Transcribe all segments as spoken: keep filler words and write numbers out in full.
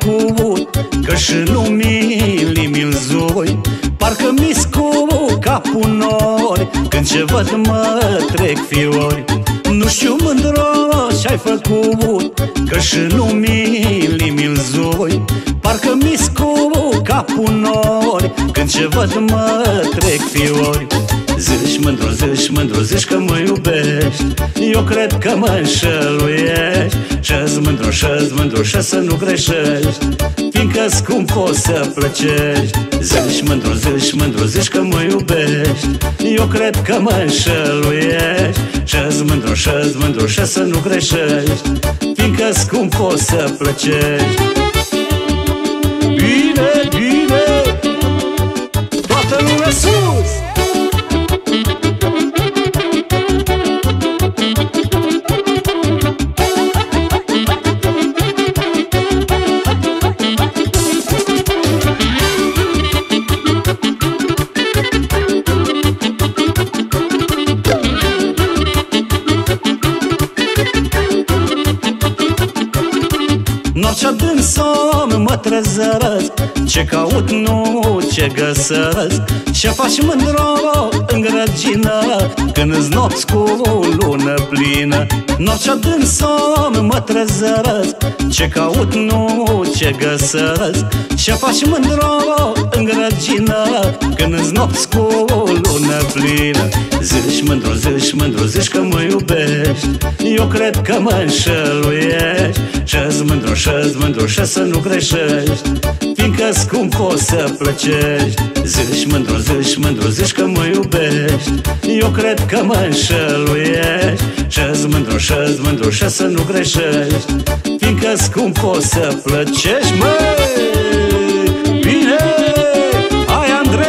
făcut, că și nu mi mi-l zui. Parcă mi scu capul nori când ce văd mă trec fiori. Nu știu, mândro, ce-ai făcut, că și nu mi mi-l zui. Parcă mi scu capul nori când ce văd mă trec fiori. Zici, mândru, zici, mândru, zici că mă iubești, eu cred că mă înșeluiești. Și-ți mândru, și-ți mândru, și să nu greșești, fiindcă-s cum poți să plăcești. Zici, mândru, zici, mândru, zici că mă iubești, eu cred că mă înșeluiești. Și-ți mândru, și-ți mândru, și să nu greșești, fiindcă-s cum poți să plăcești. Bine, bine, toată lumea sus! Noaptea din somn mă trezăresc, ce caut nu ce găsesc. Ce faci, mândro, în grăgină când-s nopți cu lună plină? Noaptea din somn mă trezăresc, ce caut nu ce găsesc. Ce faci, mândro, în grăgină când-s nopți cu lună plină? Zici, mândru, zici, mândru, zici că mă iubești, eu cred că mă înșeluiești. Și-ți mândru, și-ți mândru, și să nu greșești, fiindcă-s cum poți să plăcești. Zici, mândru, zici, mândru, zici că mă iubești, eu cred că mă înșeluiești. Și-ți mândru, și-ți mândru, și să nu greșești, fiindcă-s cum poți să plăcești, măi! Bine! Hai, Andrei!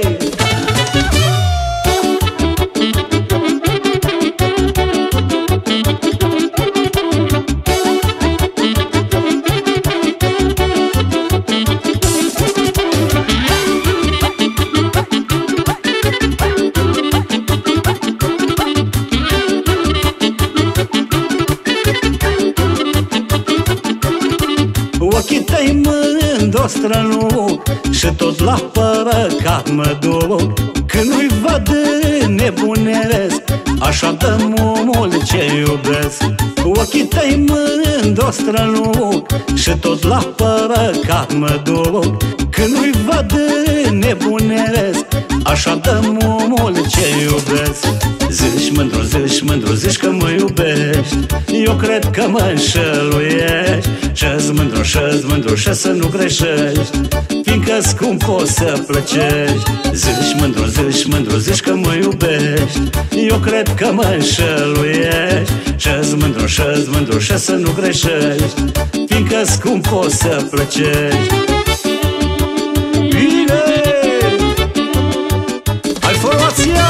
Ochii tăi mândru străluc și tot la părăcat mă duc. Când nu-i văd nebunesc, așa de mult ce iubesc. Ochii tăi mândru străluc și tot la părăcat mă duc. Când nu-i văd nebunesc, așa de mult ce iubesc. Zici, mândru, zici, mândru, zici că mă iubești, eu cred că mă înșeluiești. Și-ți mândru, și-ți mândru, și să nu greșești, fiindcă-s cum poți să plăcești. Zici, mândru, zici, mândru, zici că mă iubești, eu cred că mă înșeluiești. Și-ți mândru, și-ți mândru, și să nu greșești, fiindcă-s cum poți să plăcești. Bine! Hai, formația!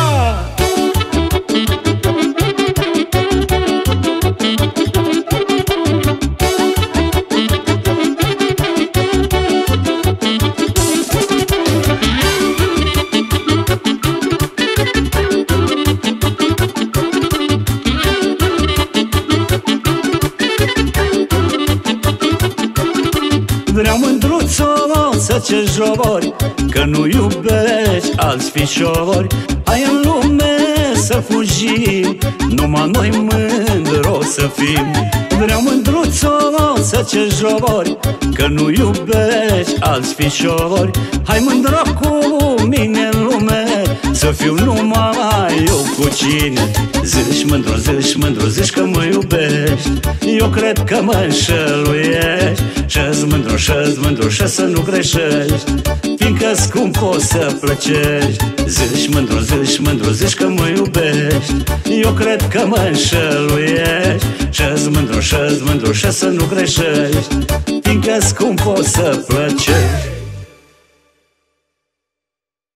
Vreau, mândruțo, să ce jori, că nu iubești alți fișori. Hai în lume să fugim, numai noi mândro să fim. Vreau, mândruțo, să ce jori, că nu iubești alți fișori. Hai, mândro, cu mine în lume, să fiu numai eu cu cine. Zici, mândru, zici, mândru, zici că mă iubești, eu cred că mă înșeluiești. Și-ți mândru, și-ți mândru, și să nu greșești, fiindcă-s cum poți să plăcești. Zici, mândru, zici, mândru, zici că mă iubești, eu cred că mă înșeluiești. Și-ți mândru, și-ți mândru, și să nu greșești, fiindcă-s cum poți să plăcești.